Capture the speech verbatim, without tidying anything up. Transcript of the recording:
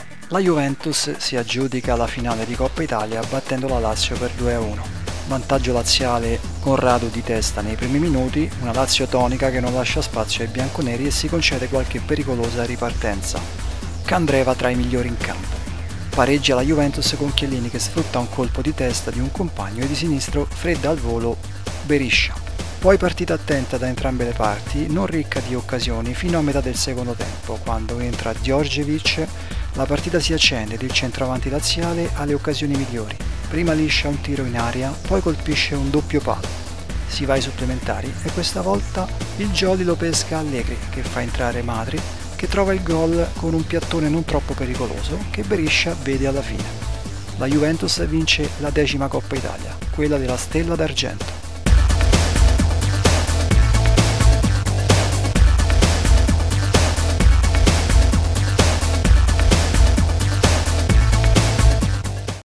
La Juventus si aggiudica la finale di Coppa Italia battendo la Lazio per due a uno. Vantaggio laziale con Radu di testa nei primi minuti, una Lazio tonica che non lascia spazio ai bianconeri e si concede qualche pericolosa ripartenza. Candreva tra i migliori in campo. Pareggia la Juventus con Chiellini che sfrutta un colpo di testa di un compagno e di sinistro fredda al volo Beriscia. Poi partita attenta da entrambe le parti, non ricca di occasioni fino a metà del secondo tempo, quando entra Djordjevic, la partita si accende ed il centravanti laziale ha le occasioni migliori. Prima liscia un tiro in aria, poi colpisce un doppio palo. Si va ai supplementari e questa volta il Jolly lo pesca Allegri che fa entrare Madri, che trova il gol con un piattone non troppo pericoloso che Beriscia vede alla fine. La Juventus vince la decima Coppa Italia, quella della Stella d'Argento.